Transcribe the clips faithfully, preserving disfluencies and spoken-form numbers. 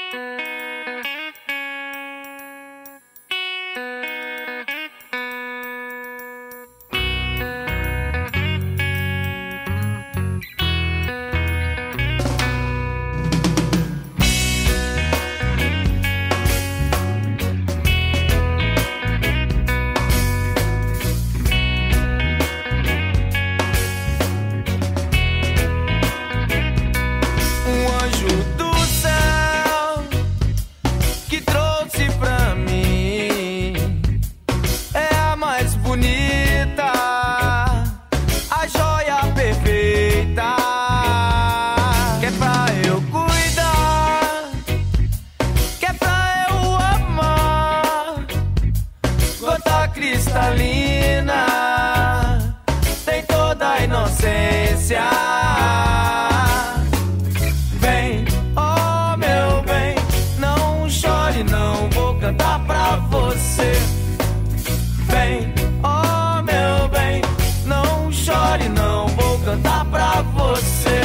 Cristalina, tem toda a inocência. Vem, oh meu bem, não chore não, vou cantar pra você. Vem, oh meu bem, não chore não, vou cantar pra você.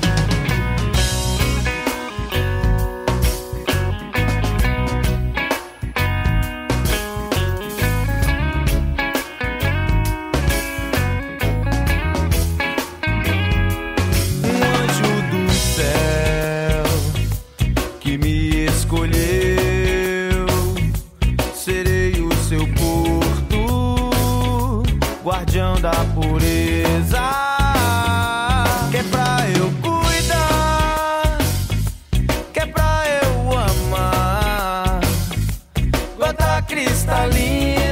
Escolheu, serei o seu porto, guardião da pureza, que é pra eu cuidar, que é pra eu amar, gota cristalina.